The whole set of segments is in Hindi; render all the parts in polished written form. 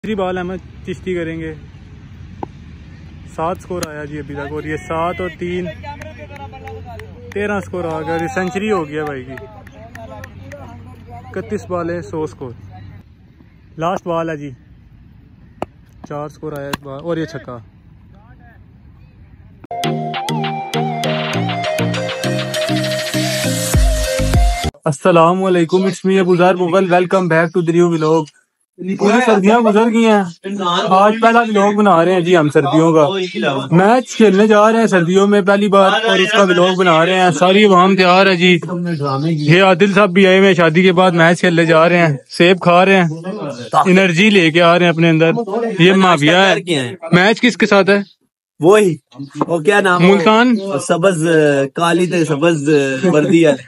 तीसरी बॉल अहमद चिश्ती करेंगे। 7 स्कोर आया जी अभी तक, और ये 7 और 3 13 स्कोर आ गया। सेंचुरी हो गया भाई की। 31 बॉल है, 100 स्कोर। लास्ट बॉल है जी, 4 स्कोर आया इस बार, और ये छक्का। अस्सलाम वालेकुम, it's me Abuzar Mughal, welcome back to the new vlog. पूरी सर्दियां गुजर गई हैं, आज पहला व्लॉग बना रहे हैं जी हम सर्दियों का। मैच खेलने जा रहे हैं सर्दियों में पहली बार, और उसका व्लॉग बना रहे हैं। सारी आवाम तैयार है जी। ये आदिल साहब भी आए हुए हैं, शादी के बाद मैच खेलने जा रहे हैं। सेब खा रहे हैं, एनर्जी लेके आ रहे हैं अपने अंदर। ये माविया है। मैच किसके साथ है? वही वो क्या नाम, मुल्तान सबज काली थे सबज वर्दी है।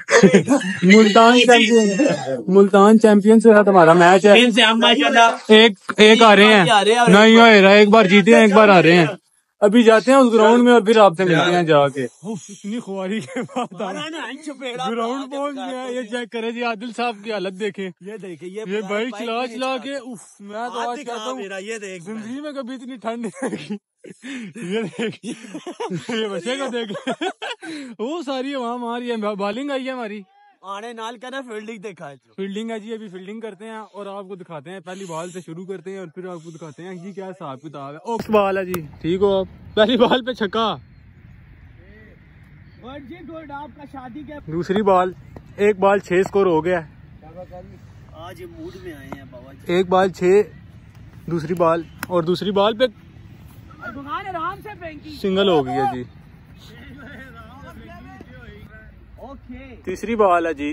मुल्तान चैंपियन से साथ हमारा मैच है। एक आ रहे हैं, नहीं हो रहा, एक बार जीते हैं एक बार आ रहे हैं। अभी जाते हैं उस ग्राउंड में और फिर आपसे मिलते हैं जाके। इतनी खुआरी के बाद ग्राउंड पहुंच गया। ये चेक करे जी, आदिल साहब की हालत देखे। ये देखे ये बाइक चला चला के उफ, मैं तो आज कहता हूँ जिंदगी में कभी इतनी ठंड नहीं देखी। ये देख, ये बच्चे को देख। वो सारी वहाँ मारी है, बॉलिंग आई है हमारी। आने नाल का ना फील्डिंग देखा है। फील्डिंग है जी, अभी फील्डिंग करते हैं और आपको दिखाते हैं। पहली बॉल से शुरू करते हैं और फिर आपको दिखाते हैं जी क्या हिसाब किताब है। ओक्स बॉल है जी, ठीक हो आप? पहली बॉल पे छक्का। आपका शादी के दूसरी बॉल, एक बॉल 6 स्कोर हो गया। आज ये मूड में आए हैं बाबा। एक बॉल 6, दूसरी बॉल, और दूसरी बॉल पे सिंगल हो गई है जी। तीसरी बॉल है जी,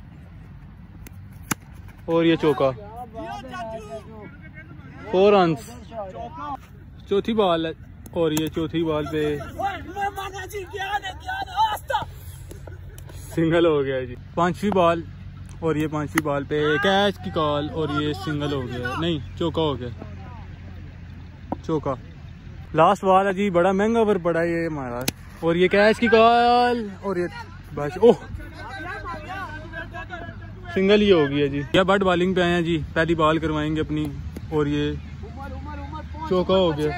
और ये चौका, 4 रन्स। चौथी बॉल है, और ये चौथी बॉल पे सिंगल हो गया जी। 5वीं बॉल, और ये 5वीं बॉल पे कैच की कॉल, और ये सिंगल हो गया, नहीं चौका हो गया, चौका। लास्ट बॉल है जी, बड़ा महंगा ओवर पड़ा है ये हमारा, और ये कैच की कॉल, और ये बस ओह सिंगल ही हो गया जी। या बट बॉलिंग पे आए हैं जी, पहली बॉल करवाएंगे अपनी, और ये चौका हो गया,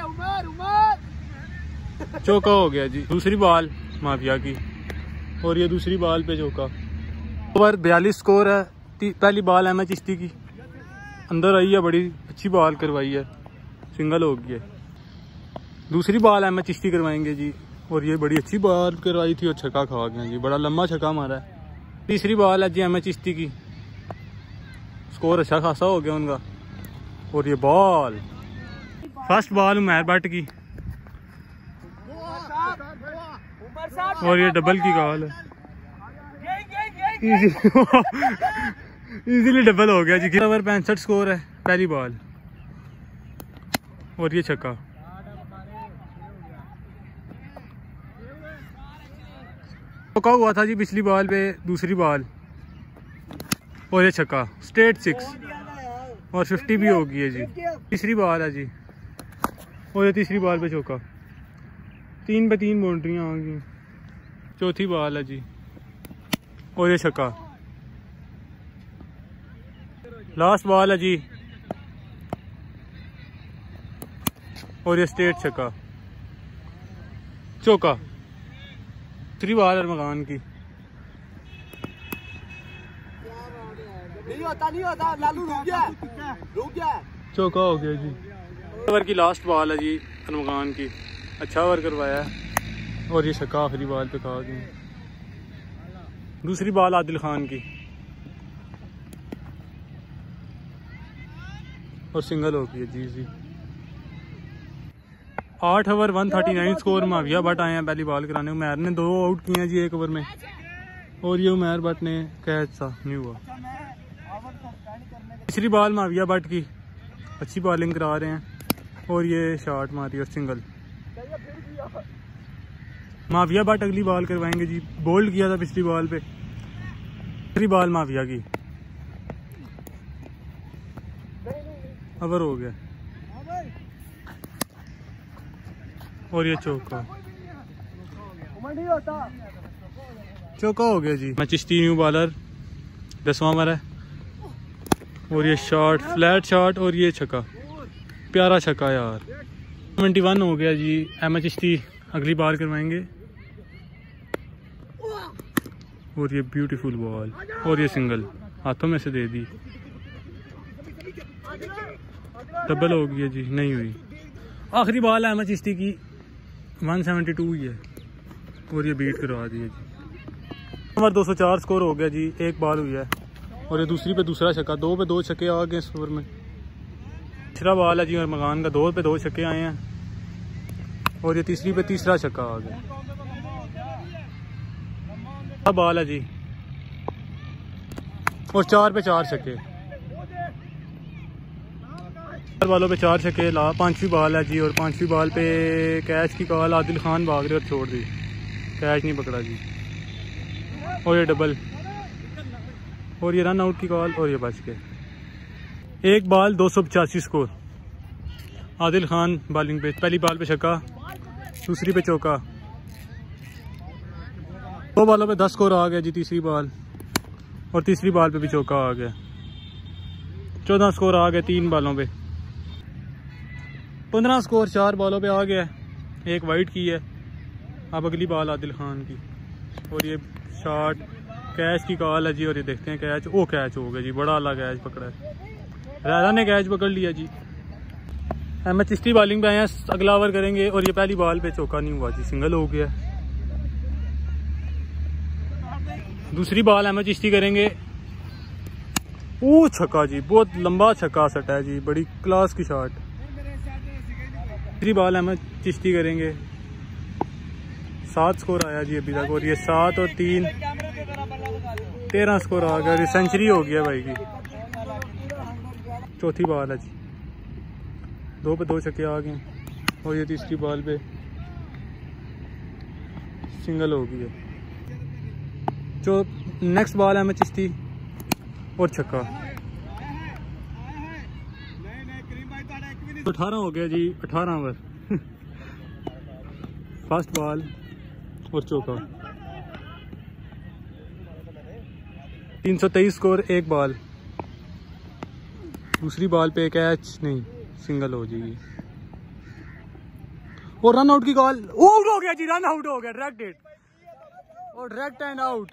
चौका हो गया जी। दूसरी बॉल माफिया की, और ये दूसरी बॉल पे चौका। ओवर 42 स्कोर है। पहली बॉल है मैं चिश्ती की, अंदर आई है, बड़ी अच्छी बॉल करवाई है, सिंगल हो गई है। दूसरी बॉल है मैं चिश्ती करवाएंगे जी, और ये बड़ी अच्छी बॉल करवाई थी और छक्का खा गया जी, बड़ा लंबा छक्का मारा है। तीसरी बॉल है जी एम चिश्ती की, स्कोर अच्छा खासा हो गया उनका, और ये ball first ball Umar Bhatt की, और ये डबल की कॉल है, इजीली डबल हो गया जी। ओवर 65 स्कोर है, पहली बॉल, और ये छक्का। चौका हुआ था जी पिछली बॉल पे, दूसरी बॉल, और ये छक्का, स्ट्रेट 6, और 50 भी हो गई है जी। तीसरी बॉल है जी, और ये तीसरी बॉल पे चौका, 3 पे 3 बाउंड्रियाँ आ गई। चौथी बॉल है जी, और ये छक्का। लास्ट बॉल है जी, और ये स्ट्रेट छक्का, चौका। तीसरी बॉल है मकान की, नहीं होता लालू रुक गया, चौका हो गया जी। ओवर की लास्ट बॉल है जी मकान की, अच्छा ओवर करवाया है, और ये छक्का आखिरी बॉल पे खा गई। दूसरी बॉल आदिल खान की, और सिंगल हो गई जी जी। 8 ओवर 139 स्कोर। माविया भट्ट आए हैं पहली बॉल कराने। उमर ने 2 आउट किए हैं जी 1 ओवर में, और ये उमर भट्ट ने कैच सा नहीं हुआ। तीसरी बॉल माविया भट्ट की, अच्छी बॉलिंग करा रहे हैं, और ये शॉट मारी और सिंगल। माविया भट्ट अगली बॉल करवाएंगे जी, बोल्ड किया था पिछली बॉल पे। तीसरी बॉल माविया की, ओवर हो गया, और ये चौका, चौका हो गया जी। मैं चिश्ती न्यू बॉलर, 10वां ओवर है, और ये शॉट, फ्लैट शॉट, और ये छक्का। प्यारा छक्का यार। 21 हो गया जी। अहमद चिश्ती अगली बार करवाएंगे। और ये ब्यूटीफुल बॉल और ये सिंगल हाथों में से दे दी। डबल हो गई है जी, नहीं हुई। आखिरी बॉल अहमद चिश्ती की 172 ही है और ये बीट करवा दी है जी। नंबर 204 स्कोर हो गया जी। एक बॉल हुई है और ये दूसरी पे दूसरा छक्का। 2 पे 2 छक्के आ गए इस ओवर में। तीसरा बॉल है जी और मकान का 2 पे 2 छक्के आए हैं और ये तीसरी पे तीसरा छक्का आ गया। अब बॉल है जी और 4 पे 4 छक्के। 4 बॉलों पे 4 छक्के। 5वीं बॉल है जी और 5वीं बॉल पे कैच की कॉल। आदिल खान भाग रहे और छोड़ दी, कैच नहीं पकड़ा जी। और ये डबल और ये रन आउट की कॉल और ये बच गए। एक ball 285 score. Adil Khan bowling पे। पहली बॉल पे छक्का, दूसरी पे चौका। 2 बॉलों पे 10 स्कोर आ गया जी। तीसरी बॉल और तीसरी बॉल पे भी चौका आ गया। 14 स्कोर आ गए 3 बॉलों पे। 15 स्कोर 4 बॉलों पे आ गया। एक वाइड की है। अब अगली बॉल आदिल खान की और ये शॉट कैच की कॉल है जी। और ये देखते हैं कैच। ओ कैच हो गया जी, बड़ा अला कैच पकड़ा है। राजा ने कैच पकड़ लिया जी। अहमद चिश्ती बॉलिंग पे आए हैं। अगला ओवर करेंगे और ये पहली बॉल पे चौका नहीं हुआ जी, सिंगल हो गया। दूसरी बॉल अहमद चिश्ती करेंगे। ओ छक्का जी, बहुत लंबा छक्का सटा है जी, बड़ी क्लास की शॉट। तीसरी बॉल अहमद चिश्ती करेंगे। 7 स्कोर आया जी अभी तक और ये 7 और 3 13 स्कोर आ गया। सेंचुरी हो गया भाई की। चौथी बॉल है जी। 2 पे 2 छक्के आ गए और ये तीसरी बॉल पे सिंगल हो गई है। जो नेक्स्ट बॉल है अहमद चिश्ती और छक्का। 18 हो गया जी। 18 ओवर। फर्स्ट बॉल और चौका। 323 स्कोर। एक बॉल, दूसरी बॉल पे कैच नहीं, सिंगल हो जाएगी। और रन आउट की कॉल। आउट हो गया जी, रन आउट हो गया। डायरेक्ट हिट और डायरेक्ट एंड आउट।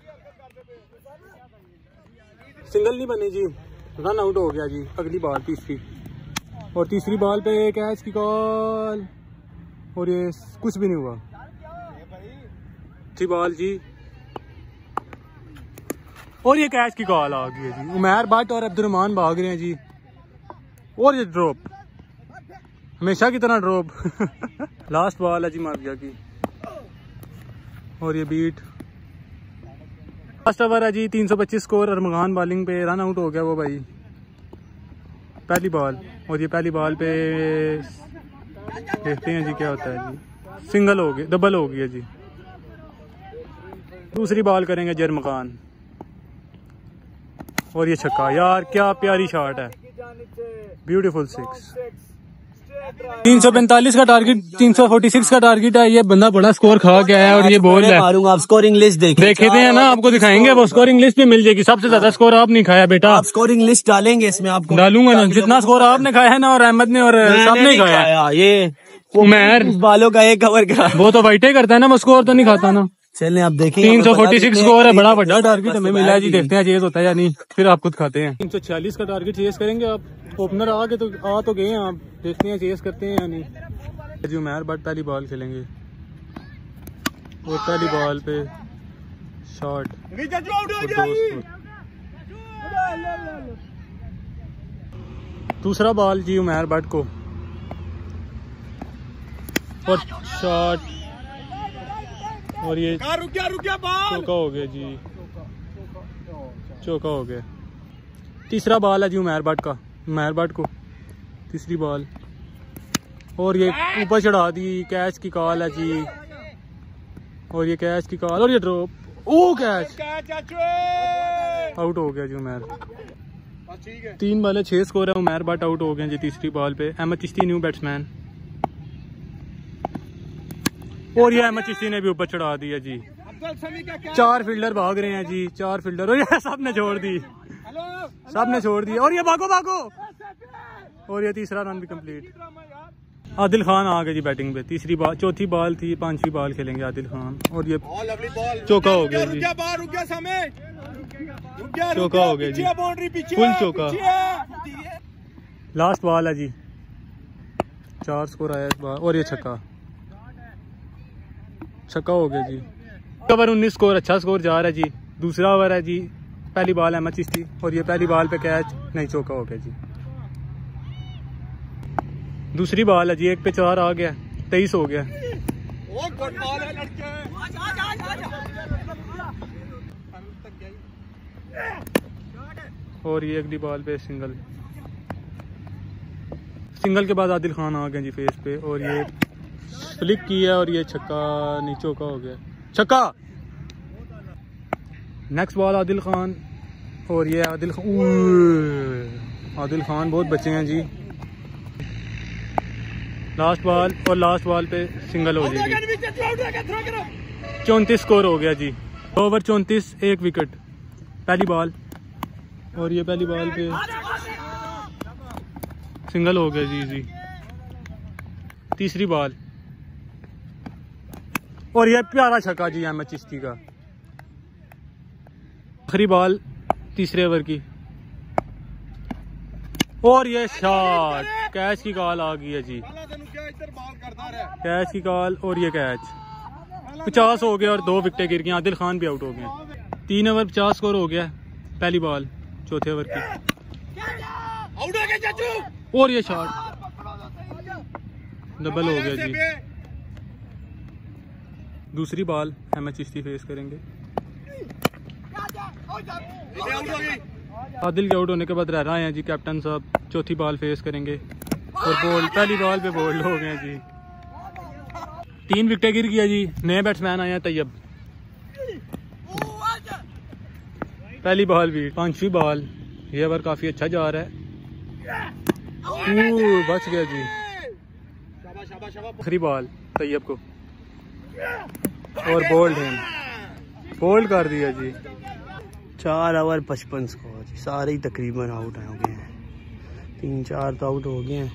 सिंगल नहीं बने जी, रन आउट हो गया जी। अगली बॉल तीसरी और तीसरी बॉल पे कैच की कॉल और ये कुछ भी नहीं हुआ। थी बॉल जी और ये कैच की कॉल आ गई है जी। उमैर भट्ट और अब्दुर्रहमान भाग रहे हैं जी और ये ड्रॉप, हमेशा की तरह ड्रॉप। लास्ट बॉल है जी माफिया की और ये बीट। फर्स्ट ओवर है जी। 325 स्कोर। अरमगान बॉलिंग पे। रन आउट हो गया वो भाई। पहली बॉल और ये पहली बॉल पे देखते हैं जी क्या होता है जी। सिंगल हो गया, डबल हो गया जी। दूसरी बॉल करेंगे जरमकान और ये छक्का। यार क्या प्यारी शॉट है, ब्यूटीफुल 6। 345 का टारगेट, 346 का टारगेट है। ये बंदा बड़ा स्कोर खा गया है और ये बॉल है। मारूंगा। आप स्कोरिंग लिस्ट देखे थे ना, आपको दिखाएंगे। वो स्कोरिंग लिस्ट भी मिल जाएगी। सबसे ज्यादा स्कोर आप नहीं खाया बेटा। आप स्कोरिंग लिस्ट डालेंगे इसमें, आपको डालूंगा ना। जितना स्कोर आपने खाया है ना और अहमद ने और सबने खाया। ये उमैर बालों का एक कवर का वो तो वाइटे करता है ना, वो स्कोर तो नहीं खाता ना। चलें आप देखेंगे। 346 स्कोर है, बड़ा बड़ा टारगेट हमें मिला है जी। देखते हैं चेस होता है या नहीं, फिर आप खुद खाते हैं। 346 का टारगेट चेस करेंगे आप। ओपनर आ तो गए हैं आप, देखते हैं चेस करते हैं या नहीं जी। उमैर भट्ट पहली बॉल खेलेंगे और पहली बॉल पे शॉट और 2 दूसरा बॉल जी उमैर भट्ट को और शॉट और ये चौका हो गया जी। चौका हो गया। तीसरा बॉल है जी उमैर भट्ट का। उमैर भट्ट को तीसरी बॉल और ये ऊपर चढ़ा दी। कैच की कॉल है जी और ये कैच की कॉल और ये ड्रॉप। ओ कैच, आउट हो गया जी उमैर। 3 बॉल 6 स्कोर है। उमैर भट्ट आउट हो गए जी तीसरी बॉल पे। अहमद चिश्ती न्यू बैट्समैन और ये अहमद चिश्ती ने भी ऊपर चढ़ा दिया जी। 4 फील्डर भाग रहे हैं जी। 4 फील्डर और ये सब ने छोड़ दी, सब ने छोड़ दी। और ये भागो भागो और ये तीसरा रन भी कंप्लीट। आदिल खान आ गए जी बैटिंग पे। तीसरी बॉल, चौथी बॉल थी, पांचवी बॉल खेलेंगे आदिल खान। और ये चौका हो गया जी, चौका हो गया जी, फुल चौका। लास्ट बॉल है जी, 4 स्कोर आया इस बार। और ये छक्का, छक्का हो गया जी। ओवर 19 स्कोर, अच्छा स्कोर जा रहा है जी। दूसरा ओवर है जी, पहली बॉल है चिश्ती और ये पहली बॉल पे कैच नहीं, चौका हो गया जी। दूसरी बॉल है जी, 1 पे 4 आ गया, 23 हो गया। और ये अगली बॉल पे सिंगल, सिंगल के बाद आदिल खान आ गए जी फेस पे। और ये फ्लिक किया और ये छक्का नहीं, चौका हो गया, छक्का। Next ball Adil Khan. और ये आदिल खान, आदिल खान बहुत बचे हैं जी। लास्ट बॉल, और लास्ट बॉल पे सिंगल हो जाएगी। 34 स्कोर हो गया जी। Over 34, 1 wicket. पहली बॉल, और ये पहली बॉल पे सिंगल हो गया जी जी। तीसरी बॉल, और ये प्यारा छक्का जी अहमद चिश्ती का। आखिरी बॉल तीसरे ओवर की, और ये शॉट, कैच की कॉल आ गई है जी, कैच की कॉल। और ये कैच 50 हो गया और 2 विकेटें गिर गई। आदिल खान भी आउट हो गए। 3 ओवर 50 स्कोर हो गया। पहली बॉल चौथे ओवर की, और ये शॉट डबल हो गया जी। दूसरी बॉल अहमद चिश्ती फेस करेंगे। आदिल के आउट होने के बाद रह रहे हैं जी कैप्टन साहब। चौथी बॉल फेस करेंगे और बॉल, पहली बॉल पे बोल्ड हो गए जी। 3 विकेटें गिर गया जी। नए बैट्समैन आए हैं तैयब। पहली बॉल भी, 5वीं बॉल। ये ओवर काफी अच्छा जा रहा है। बच गया जी। आखिरी बॉल तैयब को, और बोल्ड है, बोल्ड कर दिया जी। 4 ओवर 55 स्कोर, सारे ही तकरीबन आउट हो गए हैं। 3-4 तो आउट हो गए हैं।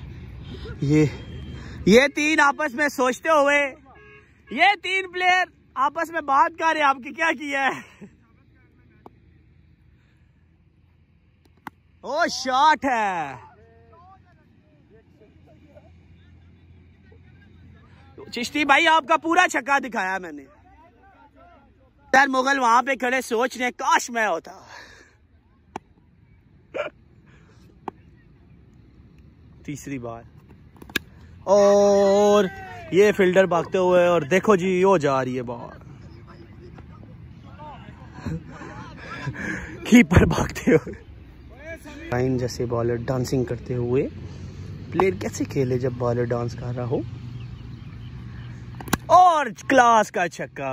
ये 3 आपस में सोचते हुए, ये 3 प्लेयर आपस में बात कर रहे हैं, आपकी क्या किया है। ओ शॉट है, चिश्ती भाई आपका पूरा छक्का दिखाया मैंने। यार मुगल वहां पे खड़े सोच रहे काश मैं होता। तीसरी बार, और ये फील्डर भागते हुए, और देखो जी वो जा रही है बॉल। कीपर भागते हुए। लाइन जैसे बॉलर डांसिंग करते हुए। प्लेयर कैसे खेले जब बॉलर डांस कर रहा हो। और क्लास का छक्का।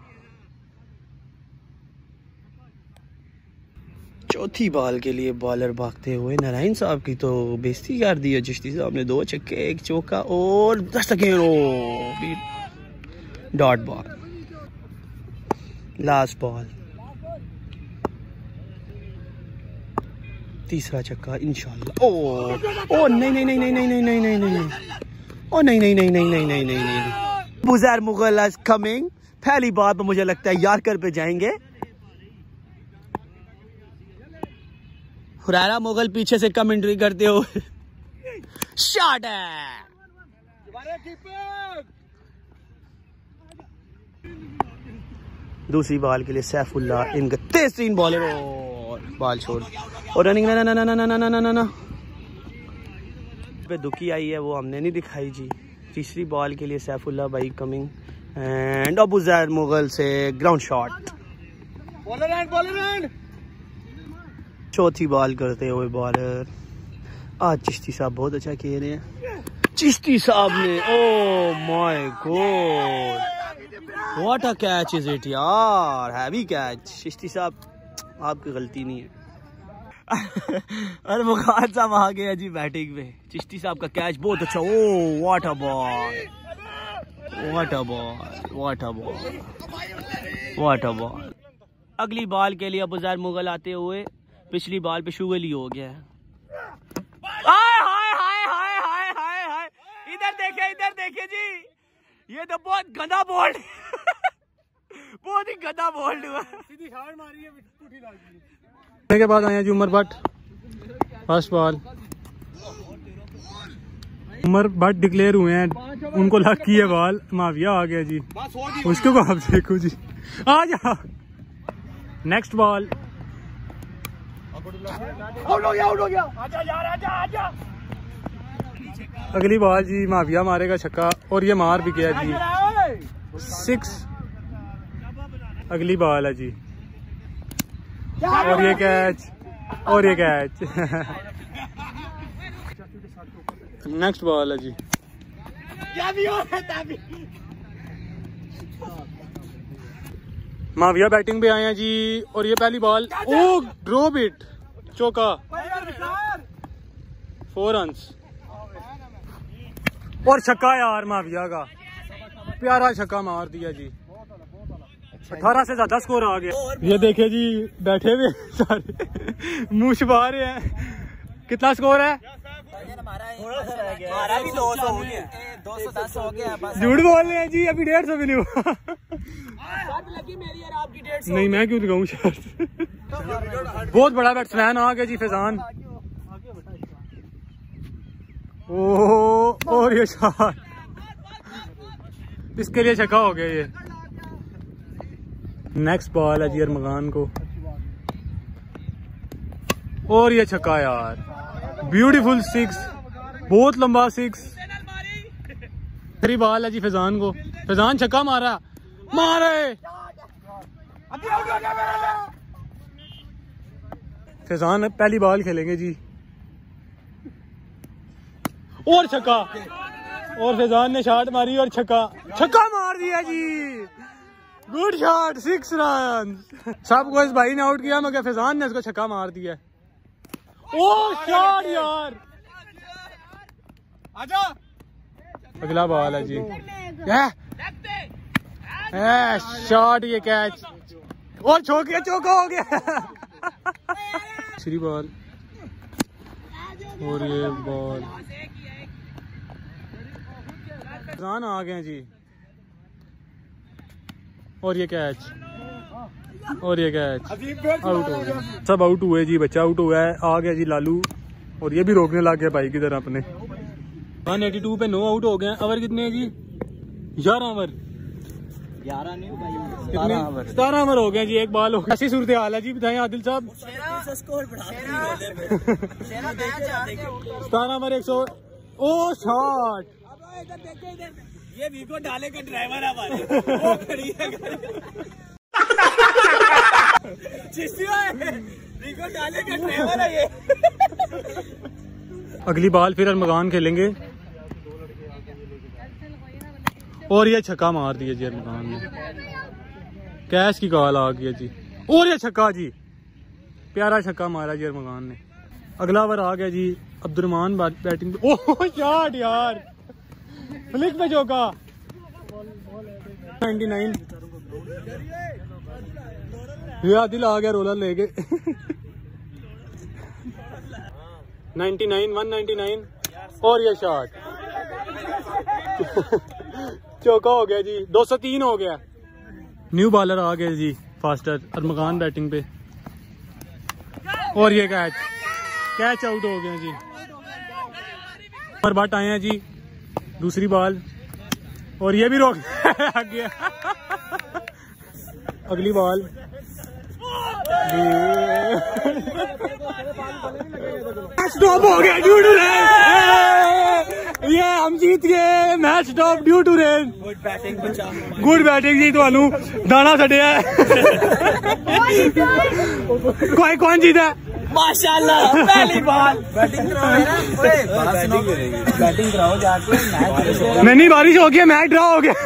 चौथी बॉल के लिए बॉलर भागते हुए। नारायण साहब की तो बेइज्जती कर दी है चिश्ती साहब ने। 2 छक्के, 1 चौका और 10 डॉट बॉल। लास्ट बॉल, तीसरा छक्का इंशाल्लाह। ओ नहीं नहीं नहीं नहीं नहीं नहीं नहीं नहीं नहीं, ओ नहीं नहीं नहीं नहीं नहीं नहीं नहीं नहीं। Buzair Mughal is coming. पहली बार पे मुझे लगता है यार्कर पे जाएंगे। हुरैरा मुगल पीछे से कमेंट्री करते हो। शॉट है, दूसरी बॉल के लिए सैफुल्लाह, इनका 3 बॉलर और बॉल छोड़, और रनिंग ना ना ना ना ना ना ना ना ना पे दुखी आई है, वो हमने नहीं दिखाई जी। तीसरी बॉल के लिए सैफुल्लाह भाई कमिंग, एंड अबूज़र मुगल से ग्राउंड शॉट। चौथी बॉल करते हुए बॉलर। आज चिश्ती साहब बहुत अच्छा खेल रहे हैं। चिश्ती साहब ने, oh my god, what a catch is it यार, हैवी कैच। चिश्ती साहब आपकी गलती नहीं है। अरे मुखार साहब आ गए जी बैटिंग में। चिश्ती साहब का कैच बहुत अच्छा। Oh what a ball, what a ball, what a ball, what a ball. अगली बॉल के लिए अबूज़र मुगल आते हुए। पिछली बॉल पे शुगल ही हो गया है। हाय हाय हाय इधर देखे जी, ये तो बहुत गंदा बोल्ड बहुत ही गंदा बोल्ड हुआ। सीधी शॉट मारी है, पुठी लग गई। के बाद आए जी Umar Bhatt, first ball. Umar Bhatt declare हुए हैं, उनको लग की है बॉल, माविया आ गया जी, उसके को आप देखो जी, आ जा। नेक्स्ट बॉल, आउट हो गया। आजा यार, आजा। अगली बॉल जी माविया मारेगा छक्का, और ये मार भी गया जी, 6। अगली बॉल है जी, और ये कैच, और ये कैच। नेक्स्ट बॉल है जी, माविया बैटिंग पे आए हैं जी, और ये पहली बॉल, ओ ड्रॉप इट, चौका, 4 रन्स और छक्का यार माविया का, प्यारा छक्का मार दिया जी, 18 से ज्यादा स्कोर आ गया। ये देखे जी बैठे हुए सारे मुंह छुपा रहे हैं। कितना स्कोर है? हमारा भी 200 हो गया, 210 हो गया बस। झूठ बोल रहे हैं जी, अभी 150 भी नहीं हुआ। लगी मेरी और आपकी 150। नहीं, मैं क्यों लगाऊं शर्त। बहुत बड़ा बैट्समैन आ गया जी फैजान। ओह, और ये शॉट, इसके लिए छक्का हो गया ये। नेक्स्ट बॉल है जी अरमगान को, और ये छक्का यार, ब्यूटीफुल 6, बहुत लंबा 6। 3 बॉल है जी फैजान को, फैजान छक्का मारा, मारे फैजान पहली बॉल खेलेंगे जी, और छक्का, और फैजान ने शॉट मारी और छक्का मार दिया जी, गुड शॉट, 6 रन। सबको इस भाई ने आउट किया, मगर फैजान ने इसको छक्का मार दिया। ओ शॉट यार, आजा। अगला बॉल है जी, शॉट, ये कैच, और चौका हो गया। श्री बॉल, और ये बॉल, फैजान आ गए जी, और ये कैच, आउट हो गया। सब आउट हुए जी, बच्चा आउट हुआ है, आ गया जी लालू, और ये भी रोकने लग गया भाई की तरह अपने। 182 पे 9 आउट हो गए। ओवर कितने हैं जी? 11 ओवर, 17 ओवर हो गए जी, एक बॉल हो गया। ऐसी सूरत हाल है जी, बताएं आदिल साहब। 17 ओवर 100, ओ शॉट, ये वीको डाले का ड्राइवर है हमारे, वो खड़ी है वीको डाले का ड्राइवर है ये। अगली बॉल फिर अरमगान खेलेंगे, और ये छक्का मार दिया जी अरमगान ने, कैच की कॉल आ गया जी, और ये छक्का जी, प्यारा छक्का मारा जी अरमगान ने। अगला ओवर आ गया जी, अब्दुर्रहमान बैटिंग पे, ओह शॉट यार, फ्लिक पे चौका, 99। ये आदिल आ गया रोलर लेके। 99, 199, और ये शॉट, चौका हो गया जी, 203 हो गया। न्यू बॉलर आ गया जी फास्टर, अरमगान बैटिंग पे, और ये कैच आउट हो गया जी। उमर भट्ट आए हैं जी, दूसरी बॉल, और ये भी रोक गया। अगली बॉल, स्टॉप हो गया ड्यू टू रेन, ये हम जीत गए match stop due to rain. Good batting जी, ਤੁਹਾਨੂੰ दाना छड़िया कोई कौन जीता? माशाल्लाह, पहली बॉल बैटिंग कराओ जाके, नहीं बारिश हो गया, मैच ड्रॉ हो गया।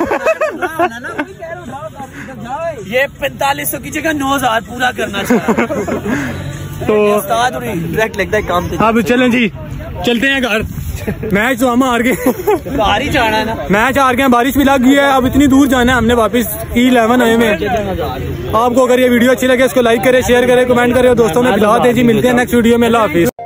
ये 4500 की जगह 9000 पूरा करना चाहिए। तो डायरेक्ट लगता है काम। अब चलें जी, चलते हैं घर। मैच तो हम हार गए, बाहर ही जाना है ना, मैच हार गए, बारिश भी लग गई है, अब इतनी दूर जाना है हमने वापस E11 आए में। आपको अगर ये वीडियो अच्छी लगे इसको लाइक करें, शेयर करें, कमेंट करें और दोस्तों में खिला दें जी। मिलते हैं नेक्स्ट वीडियो में, अल्लाह हाफिज।